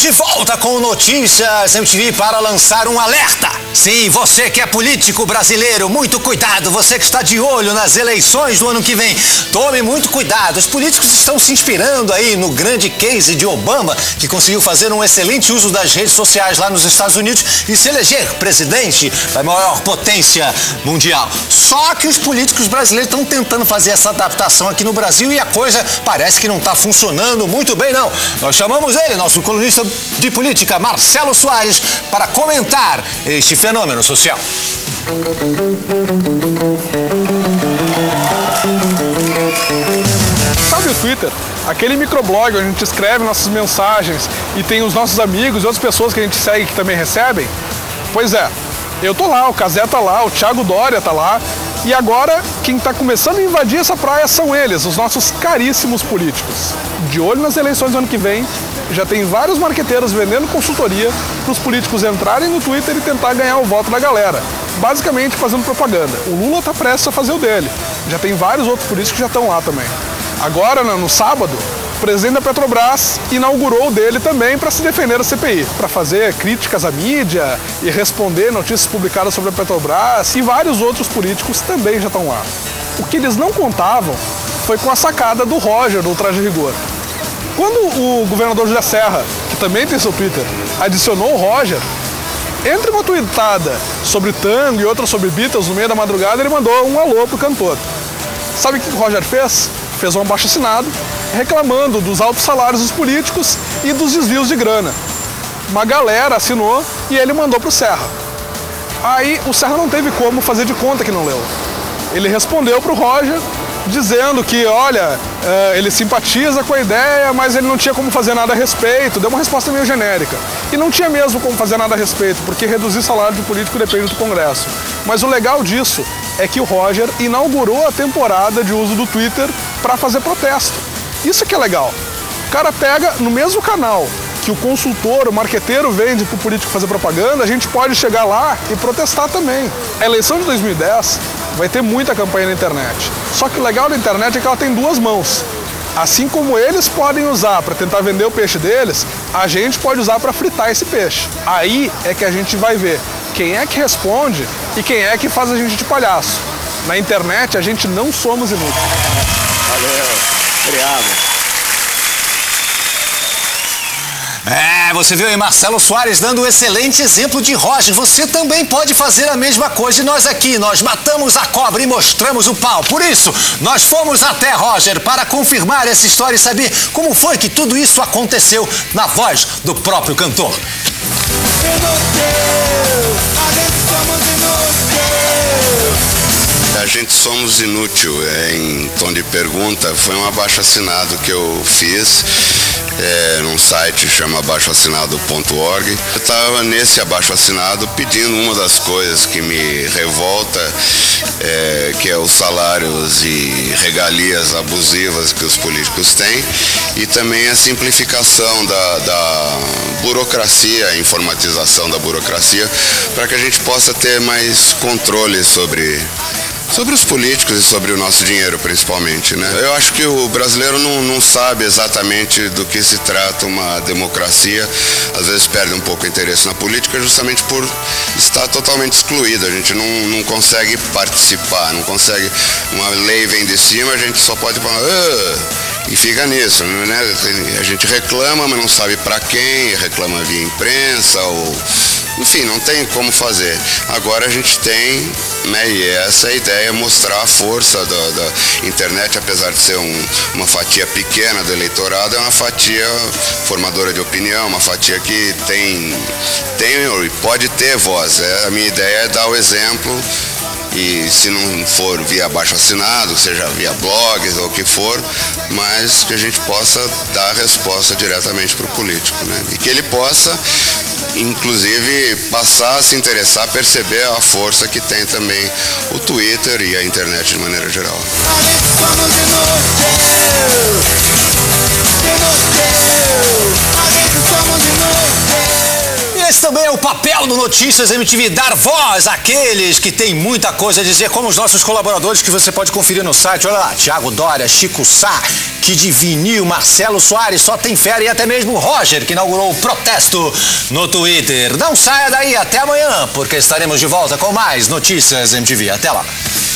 de volta com notícias MTV para lançar um alerta. Sim, você que é político brasileiro, muito cuidado. Você que está de olho nas eleições do ano que vem, tome muito cuidado. Os políticos estão se inspirando aí no grande case de Obama, que conseguiu fazer um excelente uso das redes sociais lá nos Estados Unidos e se eleger presidente da maior potência mundial. Só que os políticos brasileiros estão tentando fazer essa adaptação aqui no Brasil e a coisa parece que não está funcionando muito bem, não. Nós chamamos ele, nosso colunista de política, Marcelo Soares, para comentar este fenômeno social. Sabe o Twitter? Aquele microblog onde a gente escreve nossas mensagens e tem os nossos amigos e outras pessoas que a gente segue que também recebem? Pois é, eu tô lá, o Cazé tá lá, o Thiago Dória tá lá. E agora, quem está começando a invadir essa praia são eles, os nossos caríssimos políticos. De olho nas eleições do ano que vem, já tem vários marqueteiros vendendo consultoria para os políticos entrarem no Twitter e tentar ganhar o voto da galera. Basicamente fazendo propaganda. O Lula está prestes a fazer o dele. Já tem vários outros políticos que já estão lá também. Agora, no sábado, o presidente da Petrobras inaugurou o dele também para se defender da CPI, para fazer críticas à mídia e responder notícias publicadas sobre a Petrobras, e vários outros políticos também já estão lá. O que eles não contavam foi com a sacada do Roger, do Ultraje Rigor. Quando o governador José Serra, que também tem seu Twitter, adicionou o Roger, entre uma tweetada sobre tango e outra sobre Beatles no meio da madrugada, ele mandou um alô pro cantor. Sabe o que o Roger fez? Fez um abaixo-assinado reclamando dos altos salários dos políticos e dos desvios de grana. Uma galera assinou e ele mandou pro Serra. Aí o Serra não teve como fazer de conta que não leu. Ele respondeu pro Roger dizendo que, olha, ele simpatiza com a ideia, mas ele não tinha como fazer nada a respeito. Deu uma resposta meio genérica. E não tinha mesmo como fazer nada a respeito, porque reduzir salário de político depende do Congresso. Mas o legal disso é que o Roger inaugurou a temporada de uso do Twitter para fazer protesto. Isso que é legal. O cara pega no mesmo canal que o consultor, o marqueteiro vende para o político fazer propaganda, a gente pode chegar lá e protestar também. A eleição de 2010 vai ter muita campanha na internet. Só que o legal da internet é que ela tem duas mãos. Assim como eles podem usar para tentar vender o peixe deles, a gente pode usar para fritar esse peixe. Aí é que a gente vai ver quem é que responde e quem é que faz a gente de palhaço. Na internet a gente não somos inúteis. Valeu, obrigado. Você viu aí Marcelo Soares dando um excelente exemplo de Roger. Você também pode fazer a mesma coisa. E nós aqui, nós matamos a cobra e mostramos o pau. Por isso, nós fomos até Roger para confirmar essa história e saber como foi que tudo isso aconteceu na voz do próprio cantor. A gente somos inútil, em tom de pergunta, foi um abaixo-assinado que eu fiz num site chama abaixoassinado.org. Eu estava nesse abaixo-assinado pedindo uma das coisas que me revolta, que é os salários e regalias abusivas que os políticos têm, e também a simplificação da burocracia, a informatização da burocracia, para que a gente possa ter mais controle sobre os políticos e sobre o nosso dinheiro, principalmente, né? Eu acho que o brasileiro não sabe exatamente do que se trata uma democracia, às vezes perde um pouco o interesse na política justamente por estar totalmente excluído. A gente não consegue participar, não consegue, uma lei vem de cima, a gente só pode falar, e fica nisso, né? A gente reclama, mas não sabe para quem, reclama via imprensa ou... Enfim, não tem como fazer. Agora a gente tem, né, e essa é a ideia, mostrar a força da internet, apesar de ser uma fatia pequena do eleitorado, é uma fatia formadora de opinião, uma fatia que tem e pode ter voz. A minha ideia é dar o exemplo, e se não for via abaixo-assinado, seja via blogs ou o que for, mas que a gente possa dar a resposta diretamente para o político, né? E que ele possa, inclusive, passar a se interessar, perceber a força que tem também o Twitter e a internet de maneira geral. Esse também é o papel do Notícias MTV, dar voz àqueles que têm muita coisa a dizer, como os nossos colaboradores que você pode conferir no site. Olha lá, Thiago Dória, Chico Sá, Kid Vinil, Marcelo Soares, Só Tem Fera e até mesmo Roger, que inaugurou o protesto no Twitter. Não saia daí, até amanhã, porque estaremos de volta com mais Notícias MTV. Até lá.